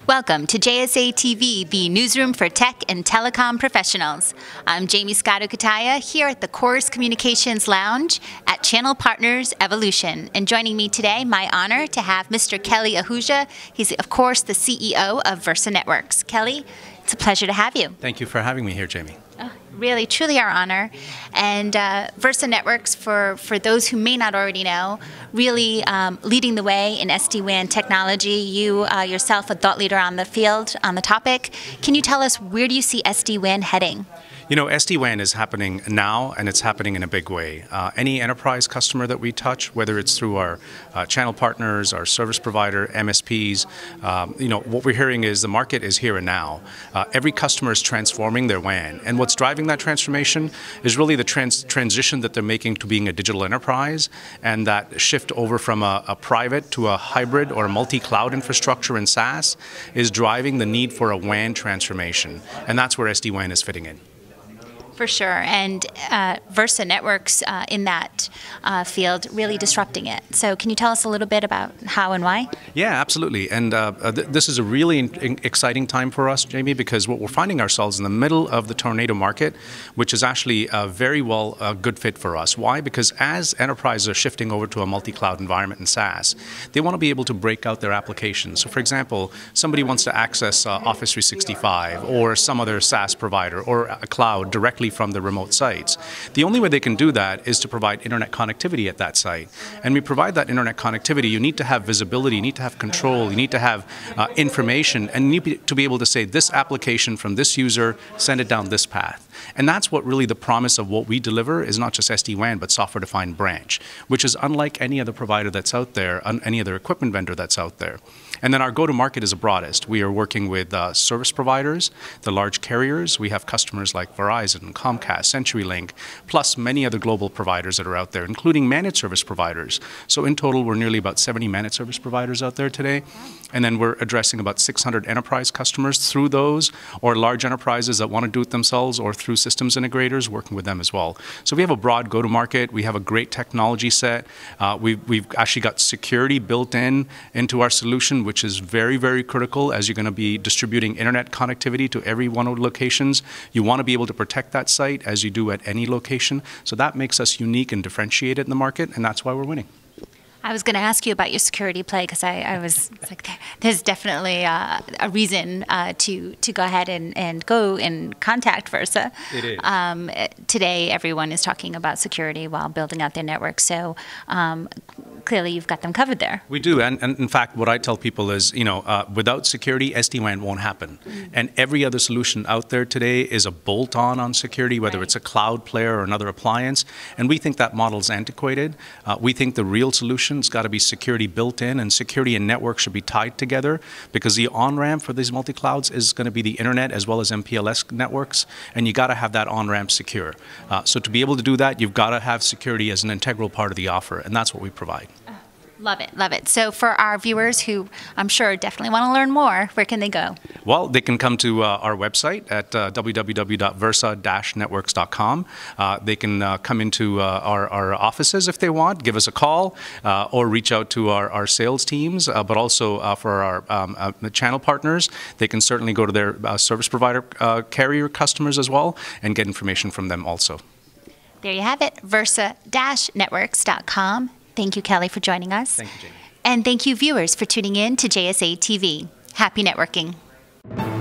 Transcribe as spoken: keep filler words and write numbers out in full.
Welcome to J S A T V, the newsroom for tech and telecom professionals. I'm Jaymie Scotto Cutaia here at the Chorus Communications Lounge at Channel Partners Evolution. And joining me today, my honor to have Mister Kelly Ahuja. He's, of course, the C E O of Versa Networks. Kelly, it's a pleasure to have you. Thank you for having me here, Jaymie. Oh, really, truly our honor. And uh, Versa Networks, for, for those who may not already know, really um, leading the way in S D WAN technology. You uh, yourself, a thought leader on the field, on the topic. Can you tell us, where do you see S D WAN heading? You know, S D WAN is happening now, and it's happening in a big way. Uh, any enterprise customer that we touch, whether it's through our uh, channel partners, our service provider, M S Ps, um, you know, what we're hearing is the market is here and now. Uh, every customer is transforming their W A N, and what's driving that transformation is really the trans transition that they're making to being a digital enterprise, and that shift over from a, a private to a hybrid or a multi-cloud infrastructure in SaaS is driving the need for a W A N transformation, and that's where S D WAN is fitting in. For sure, and uh, Versa Networks uh, in that uh, field really disrupting it. So can you tell us a little bit about how and why? Yeah, absolutely. And uh, th this is a really in exciting time for us, Jaymie, because what we're finding ourselves in the middle of the tornado market, which is actually a very well uh, good fit for us. Why? Because as enterprises are shifting over to a multi-cloud environment in SaaS, they want to be able to break out their applications. So for example, somebody wants to access uh, Office three sixty-five or some other SaaS provider or a cloud directly from the remote sites. The only way they can do that is to provide internet connectivity at that site. And we provide that internet connectivity. You need to have visibility, you need to have control, you need to have uh, information, and you need to be able to say this application from this user, send it down this path. And that's what really the promise of what we deliver is, not just S D WAN, but software-defined branch, which is unlike any other provider that's out there, any other equipment vendor that's out there. And then our go-to-market is the broadest. We are working with uh, service providers, the large carriers. We have customers like Verizon, Comcast, CenturyLink, plus many other global providers that are out there, including managed service providers. So in total, we're nearly about seventy managed service providers out there today. And then we're addressing about six hundred enterprise customers through those, or large enterprises that want to do it themselves, or through systems integrators, working with them as well. So we have a broad go-to-market. We have a great technology set. Uh, we've, we've actually got security built in into our solution, which is very, very critical as you're going to be distributing internet connectivity to every one of the locations. You want to be able to protect that site as you do at any location. So that makes us unique and differentiated in the market, and that's why we're winning. I was going to ask you about your security play, because I, I was like, there's definitely uh, a reason uh, to to go ahead and, and go and contact Versa. It is. Um, today, everyone is talking about security while building out their network. So um, clearly, you've got them covered there. We do, and, and in fact, what I tell people is, you know, uh, without security, S D WAN won't happen. Mm-hmm. And every other solution out there today is a bolt-on on security, whether right. it's a cloud player or another appliance. And we think that model's antiquated. Uh, we think the real solution it's got to be security built in, and security and network should be tied together, because the on-ramp for these multi-clouds is going to be the internet as well as M P L S networks, and you got to have that on-ramp secure. Uh, so to be able to do that, you've got to have security as an integral part of the offer, and that's what we provide. Love it, love it. So for our viewers who I'm sure definitely want to learn more, where can they go? Well, they can come to uh, our website at uh, w w w dot versa dash networks dot com. Uh, they can uh, come into uh, our, our offices if they want, give us a call, uh, or reach out to our, our sales teams, uh, but also uh, for our um, uh, channel partners, they can certainly go to their uh, service provider uh, carrier customers as well and get information from them also. There you have it, versa dash networks dot com. Thank you, Kelly, for joining us. Thank you, Jaymie. And thank you, viewers, for tuning in to J S A T V. Happy networking.